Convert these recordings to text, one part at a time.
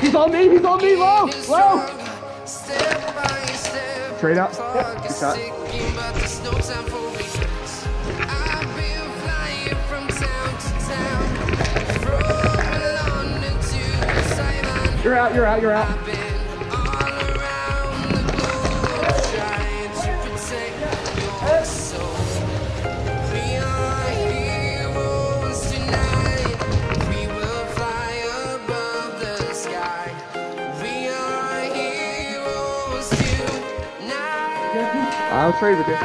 He's on me, low, low. Straight up. Yep. Good shot. You're out, you're out, you're out. I'll trade with you.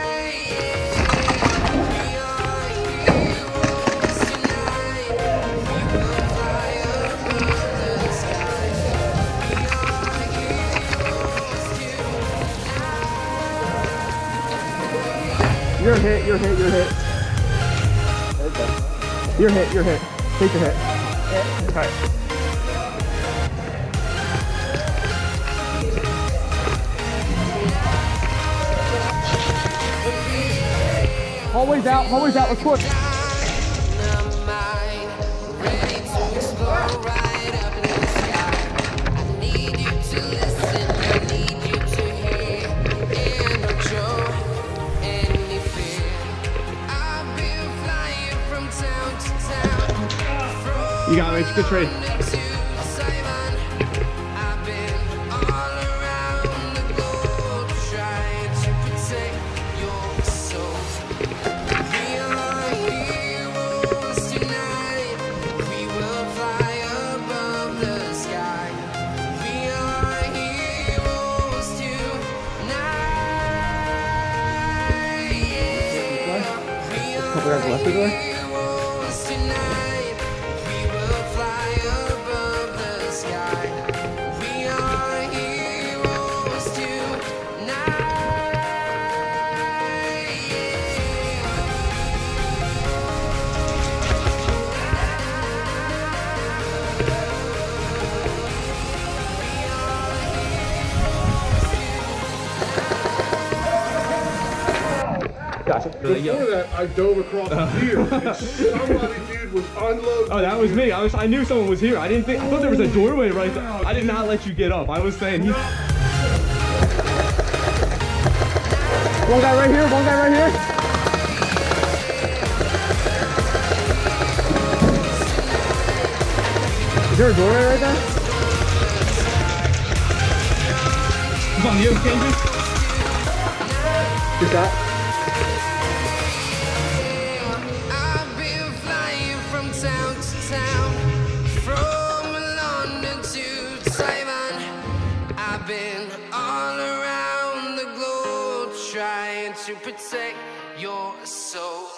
You're hit, you're hit, you're hit. You're hit, you're hit. Take the hit. Okay. Always out, let's push. You got me, it's a good trade. Couple guys left there. Gotcha. Before that, I dove across here, and somebody, dude, was unloading. Oh, that was me. I knew someone was here. I thought there was a doorway right there. I did not let you get up. I was saying One guy right here, one guy right here. Is there a doorway right there? He's on the exchanges. Good shot. To protect your soul.